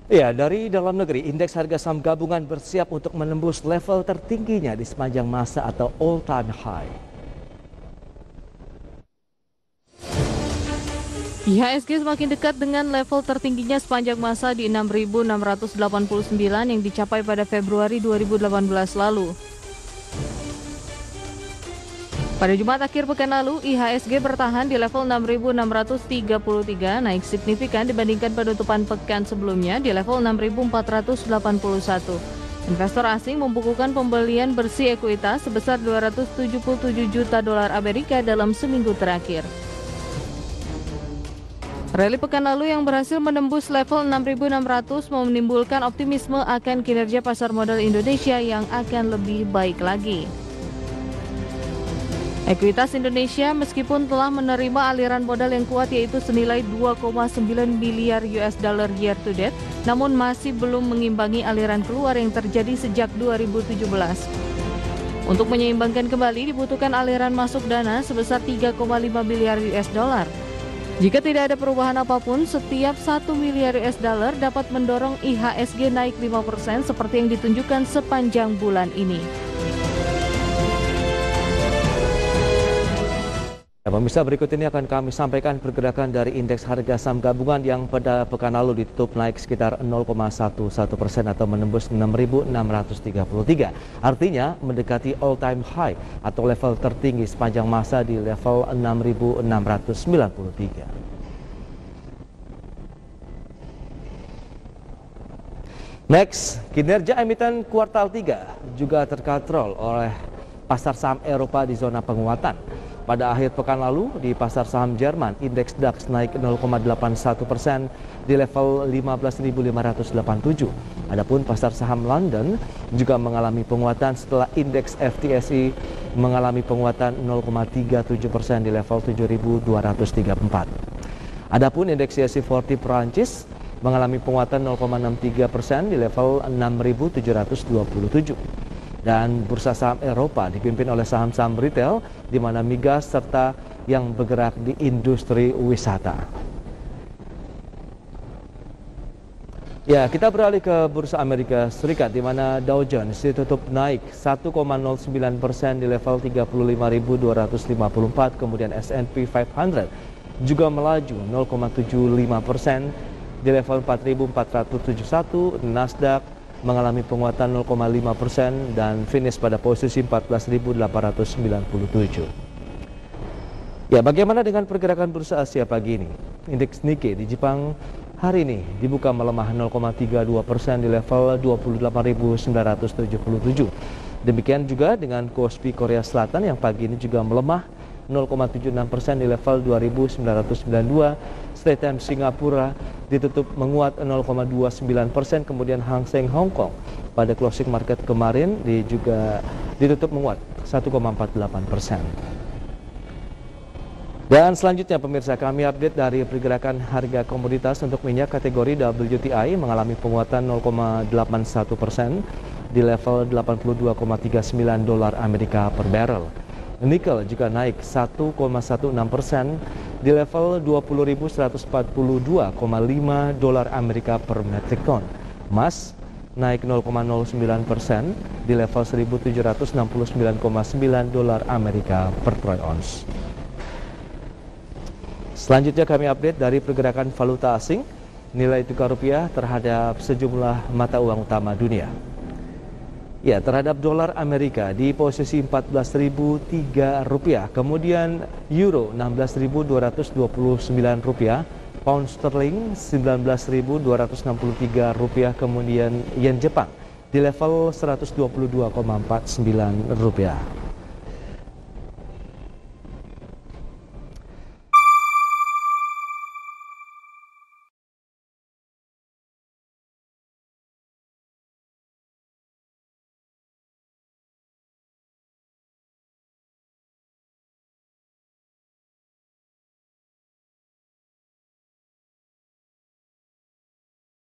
Ya, dari dalam negeri, indeks harga saham gabungan bersiap untuk menembus level tertingginya di sepanjang masa atau all-time high. IHSG semakin dekat dengan level tertingginya sepanjang masa di 6.689 yang dicapai pada Februari 2018 lalu. Pada Jumat akhir pekan lalu, IHSG bertahan di level 6.633, naik signifikan dibandingkan penutupan pekan sebelumnya di level 6.481. Investor asing membukukan pembelian bersih ekuitas sebesar 277 juta dolar Amerika dalam seminggu terakhir. Rally pekan lalu yang berhasil menembus level 6.600 menimbulkan optimisme akan kinerja pasar modal Indonesia yang akan lebih baik lagi. Ekuitas Indonesia meskipun telah menerima aliran modal yang kuat yaitu senilai 2,9 miliar US dollar year to date, namun masih belum mengimbangi aliran keluar yang terjadi sejak 2017. Untuk menyeimbangkan kembali dibutuhkan aliran masuk dana sebesar 3,5 miliar US dollar. Jika tidak ada perubahan apapun, setiap 1 miliar US dollar dapat mendorong IHSG naik 5% seperti yang ditunjukkan sepanjang bulan ini. Pemirsa, berikut ini akan kami sampaikan pergerakan dari indeks harga saham gabungan yang pada pekan lalu ditutup naik sekitar 0,11% atau menembus 6.633. Artinya mendekati all-time high atau level tertinggi sepanjang masa di level 6.693. Next, kinerja emiten kuartal 3 juga terkontrol oleh pasar saham Eropa di zona penguatan. Pada akhir pekan lalu, di pasar saham Jerman, indeks DAX naik 0,81% di level 15.587. Adapun pasar saham London juga mengalami penguatan setelah indeks FTSE mengalami penguatan 0,37% di level 7.234. Adapun indeks CAC 40 Perancis mengalami penguatan 0,63% di level 6.727. Dan bursa saham Eropa dipimpin oleh saham-saham retail di mana migas serta yang bergerak di industri wisata. Ya, kita beralih ke bursa Amerika Serikat di mana Dow Jones ditutup naik 1,09% di level 35.254, kemudian S&P 500 juga melaju 0,75% di level 4.471, Nasdaq mengalami penguatan 0,5% dan finish pada posisi 14.897. Ya, bagaimana dengan pergerakan bursa Asia pagi ini? Indeks Nikkei di Jepang hari ini dibuka melemah 0,32% di level 28.977. Demikian juga dengan Kospi Korea Selatan yang pagi ini juga melemah 0,76% di level 2.992. Straits Times Singapura ditutup menguat 0,29%, kemudian Hang Seng Hong Kong pada closing market kemarin juga ditutup menguat 1,48%. Dan selanjutnya pemirsa, kami update dari pergerakan harga komoditas. Untuk minyak kategori WTI mengalami penguatan 0,81% di level 82,39 dolar Amerika per barrel. Nikel juga naik 1,16% di level 20.142,5 dolar Amerika per metric ton. Emas naik 0,09% di level 1.769,9 dolar Amerika per troy ounce. Selanjutnya kami update dari pergerakan valuta asing, nilai tukar rupiah terhadap sejumlah mata uang utama dunia. Ya, terhadap dolar Amerika di posisi 14.003 rupiah, kemudian euro 16.229 rupiah, pound sterling 19.263 rupiah, kemudian yen Jepang di level 122,49 rupiah.